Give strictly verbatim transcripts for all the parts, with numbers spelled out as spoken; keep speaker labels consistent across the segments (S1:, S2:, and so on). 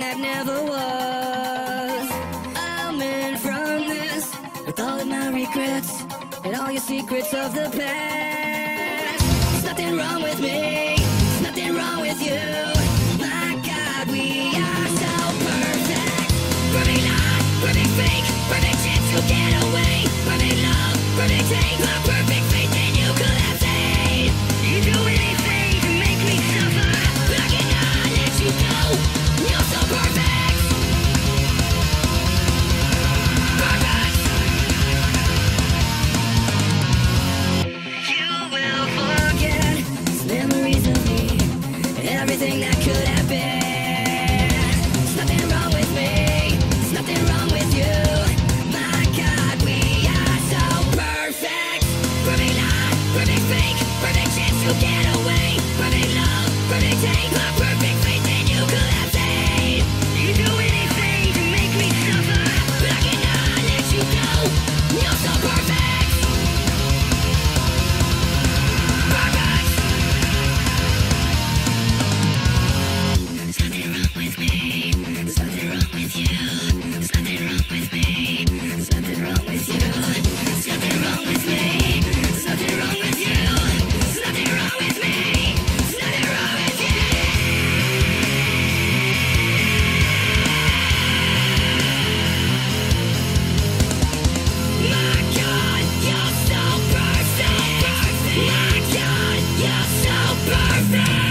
S1: that never was. I'm in from this with all of my regrets and all your secrets of the past. There's nothing wrong with me, there's nothing wrong with you. My God, we are so perfect. Perfect lie, perfect fake, perfect chance to get away. Perfect love, perfect take, my perfect faith in you collapsing. You do anything to make me suffer, but I cannot let you go. You're so perfect. Perfect. You will forget these memories of me and everything that could have been. There's nothing wrong with me, there's nothing wrong with you. My God, we are so perfect. Perfect lie, perfect fake, perfect chance to get away. Perfect love, perfect take, my perfect faith in you collapsing. You do anything to make me suffer, but I cannot let you go. You're so perfect. Perfect. There's nothing wrong with me, there's nothing wrong with you. There's nothing wrong with me, there's nothing wrong with you. There's nothing wrong with me, there's nothing wrong with you. There's nothing wrong with me, there's nothing wrong with you. My God, you're so perfect. My God, you're so perfect.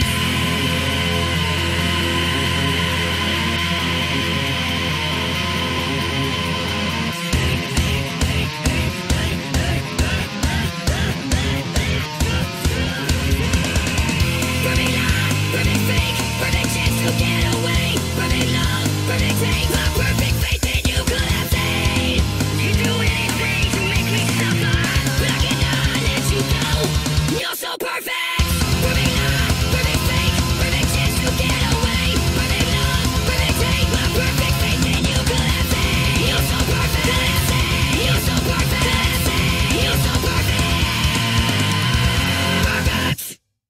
S1: Perfect lie, perfect fake, perfect chance to get away. Perfect love, perfect take, my perfect faith in you collapsing. You do anything to make me suffer, but I cannot let you go. You're so perfect. Perfect lie, perfect fake, perfect chance to get away. Perfect love, perfect take, my perfect faith in you collapsing. You're so perfect. You're so perfect. You're so perfect. Perfect.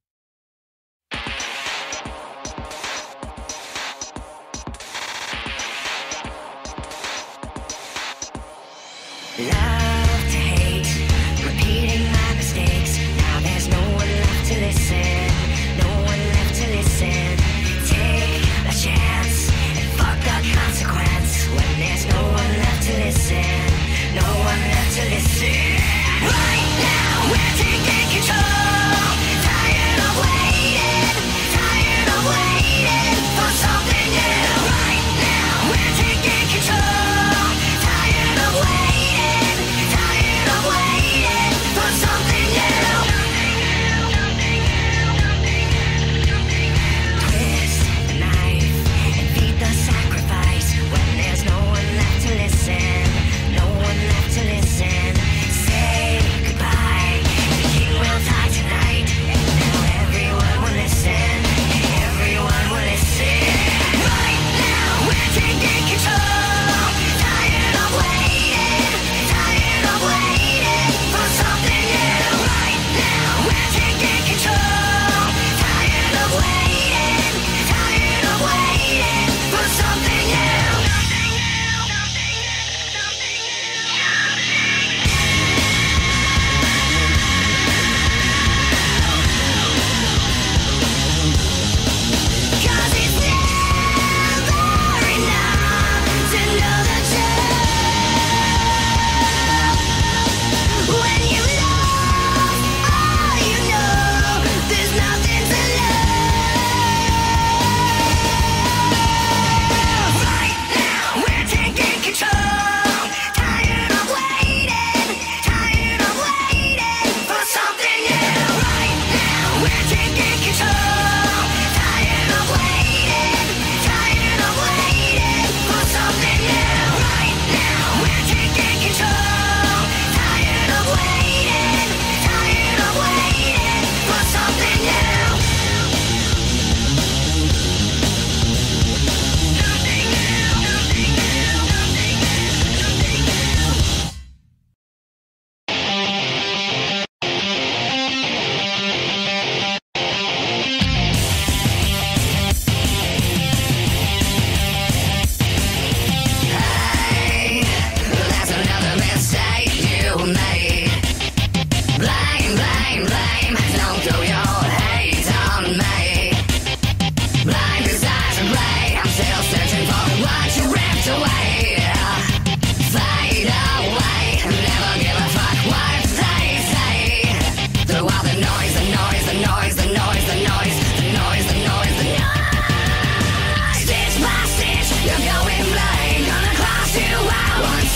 S2: Love to hate, repeating my mistakes. Now there's no one left to listen, no one left to listen. Take a chance and fuck the consequence. When there's no one left to listen, no one left to listen. Right now we're taking control. Tired of waiting, tired of waiting for something new. Right now we're taking control. Tired of waiting.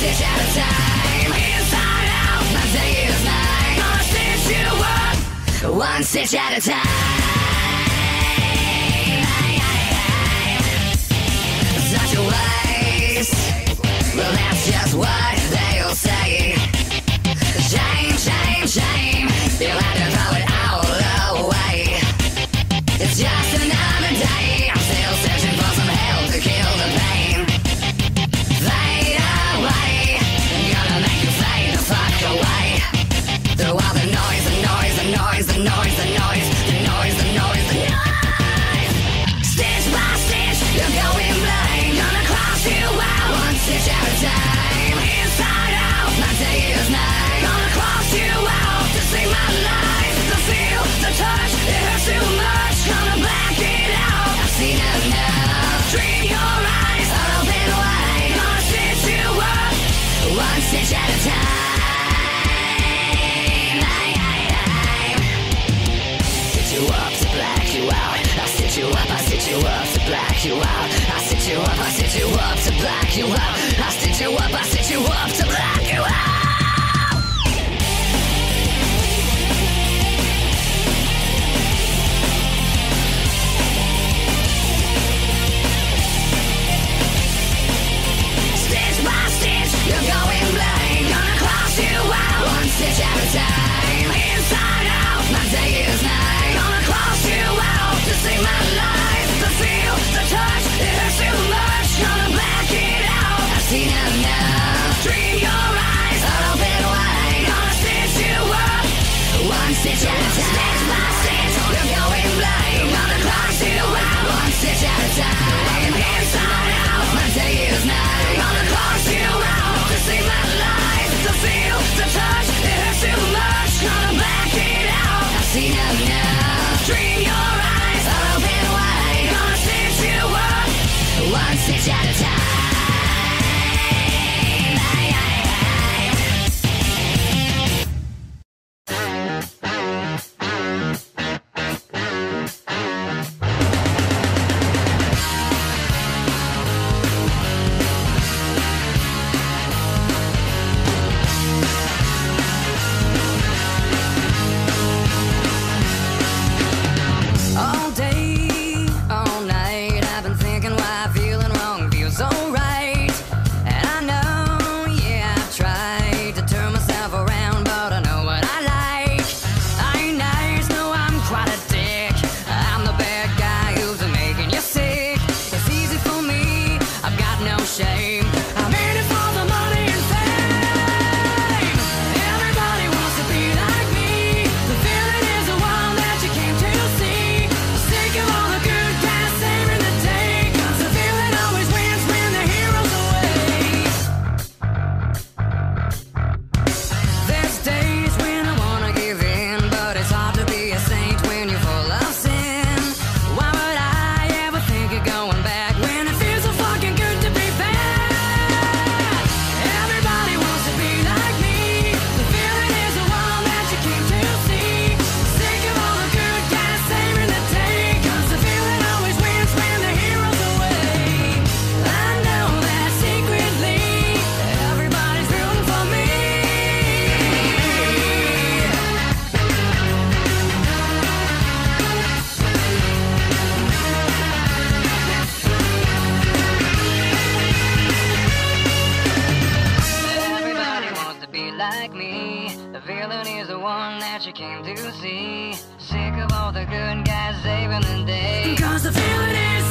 S1: stitch at a time. Inside out, my day is night. Gonna stitch you up, one stitch at a time. Such a waste. Well, that's just what they'll say. Shame, shame, shame. You'll have to throw it all away. It's just another day. I'm still searching for some help to kill the pain. Fade away. Gonna make you fade the fuck away. Through all the noise, the noise, the noise, the noise, the noise, the noise, the noise, the noise. Stitch by stitch, you're going blind. Gonna cross you out, one stitch at a time. Inside out, my day is night. Gonna cross you out to save my life. The feel, the touch, it hurts too much. Gonna black it out, I've seen enough. Dream your eyes are open wide. Gonna stitch you up, one stitch at a time. Stitch you up to black you out. I stitch you up, I stitch you up to black you out. I stitch you up, I stitch you up to black you out. I stitch you up, I stitch you up to black you out. Stitch by stitch, you're going blind. Gonna cross you out, one stitch at a time. Inside out, my day is night. Gonna cross you out to save my life. The feel, the touch, it hurts too much. Gonna black it out, I've seen enough. Dream your eyes are open wide. Gonna stitch you up, one stitch at a time. Stitch by stitch, you're going blind. Gonna cross you out, one stitch at a time. Inside out, my day is night. Gonna cross you out to save my life. The feel, the touch, it hurts too much. Gonna black it out, I've seen enough. Dream your eyes are open wide. Gonna stitch you up, one stitch at a time. All day, all night, I've been thinking why feeling wrong feels so right. And I know, yeah, I've tried to turn myself around, but I know what I like. I ain't nice, no, I'm quite a dick. I'm the bad guy who's making you sick. It's easy for me, I've got no shame. I'm in it for the money and fame. Everybody wants to be like me. The feeling is the one that you came to see. Sick of all the good guys saving the day. 'Cause the feeling always wins when the hero's away. There's days when I wanna give in, but it's hard to be a saint when you're full of sin. Why would I ever think of going back when it feels so fucking good to be bad? Everybody wants to be like me. The feeling is the one that you came to see. Sick of all the good guys saving the day. 'Cause the feeling always wins when the hero's away. I know that secretly everybody's rooting for me. Everybody wants to be like me. The villain is the one that you came to see. Sick of all the good guys saving the day. 'Cause the feeling is